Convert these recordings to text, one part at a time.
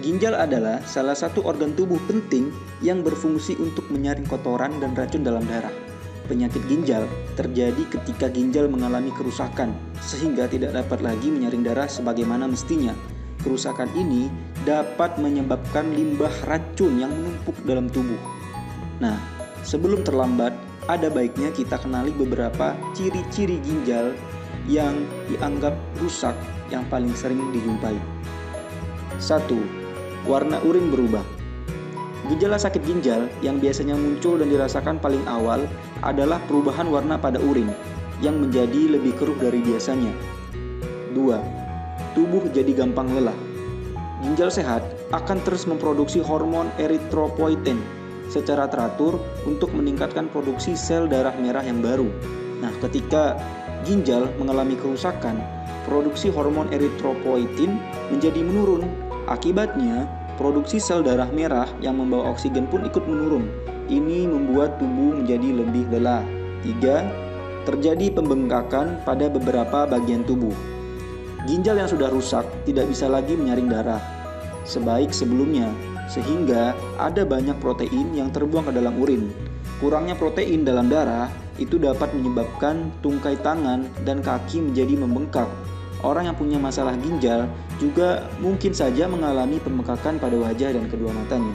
Ginjal adalah salah satu organ tubuh penting yang berfungsi untuk menyaring kotoran dan racun dalam darah. Penyakit ginjal terjadi ketika ginjal mengalami kerusakan, sehingga tidak dapat lagi menyaring darah sebagaimana mestinya. Kerusakan ini dapat menyebabkan limbah racun yang menumpuk dalam tubuh. Nah, sebelum terlambat, ada baiknya kita kenali beberapa ciri-ciri ginjal yang dianggap rusak yang paling sering dijumpai. 1. Warna urin berubah. Gejala sakit ginjal yang biasanya muncul dan dirasakan paling awal adalah perubahan warna pada urin yang menjadi lebih keruh dari biasanya. 2. Tubuh jadi gampang lelah. Ginjal sehat akan terus memproduksi hormon eritropoietin secara teratur untuk meningkatkan produksi sel darah merah yang baru. Nah, ketika ginjal mengalami kerusakan, produksi hormon eritropoietin menjadi menurun. Akibatnya, produksi sel darah merah yang membawa oksigen pun ikut menurun. Ini membuat tubuh menjadi lebih lelah. 3. Terjadi pembengkakan pada beberapa bagian tubuh. Ginjal yang sudah rusak tidak bisa lagi menyaring darah sebaik sebelumnya, sehingga ada banyak protein yang terbuang ke dalam urin. Kurangnya protein dalam darah itu dapat menyebabkan tungkai tangan dan kaki menjadi membengkak. Orang yang punya masalah ginjal juga mungkin saja mengalami pembengkakan pada wajah dan kedua matanya.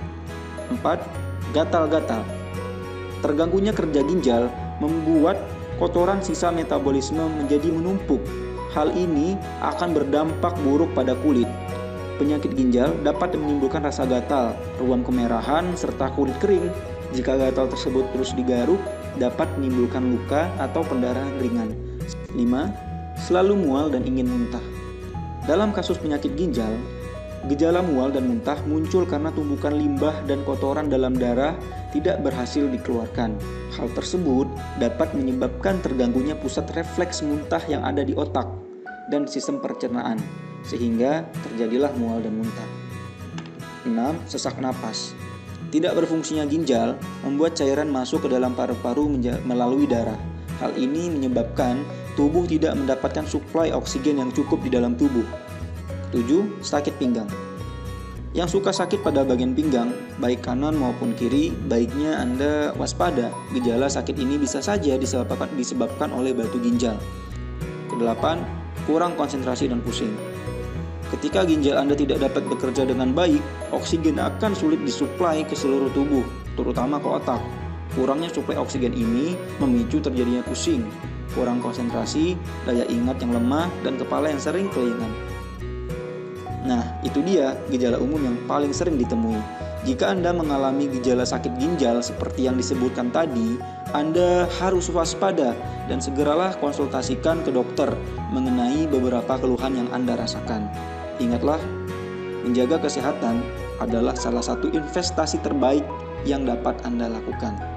4. Gatal-gatal. Terganggunya kerja ginjal membuat kotoran sisa metabolisme menjadi menumpuk. Hal ini akan berdampak buruk pada kulit. Penyakit ginjal dapat menimbulkan rasa gatal, ruam kemerahan, serta kulit kering. Jika gatal tersebut terus digaruk, dapat menimbulkan luka atau pendarahan ringan. 5. Selalu mual dan ingin muntah. Dalam kasus penyakit ginjal, gejala mual dan muntah muncul karena tumpukan limbah dan kotoran dalam darah tidak berhasil dikeluarkan. Hal tersebut dapat menyebabkan terganggunya pusat refleks muntah yang ada di otak dan sistem pencernaan, sehingga terjadilah mual dan muntah. 6. Sesak napas. Tidak berfungsinya ginjal membuat cairan masuk ke dalam paru-paru melalui darah. Hal ini menyebabkan tubuh tidak mendapatkan suplai oksigen yang cukup di dalam tubuh. 7. Sakit pinggang. Yang suka sakit pada bagian pinggang, baik kanan maupun kiri, baiknya Anda waspada. Gejala sakit ini bisa saja disebabkan oleh batu ginjal. 8. Kurang konsentrasi dan pusing. Ketika ginjal Anda tidak dapat bekerja dengan baik, oksigen akan sulit disuplai ke seluruh tubuh, terutama ke otak. Kurangnya suplai oksigen ini memicu terjadinya pusing, kurang konsentrasi, daya ingat yang lemah, dan kepala yang sering kelaingan. Nah, itu dia gejala umum yang paling sering ditemui. Jika Anda mengalami gejala sakit ginjal seperti yang disebutkan tadi, Anda harus waspada dan segeralah konsultasikan ke dokter mengenai beberapa keluhan yang Anda rasakan. Ingatlah, menjaga kesehatan adalah salah satu investasi terbaik yang dapat Anda lakukan.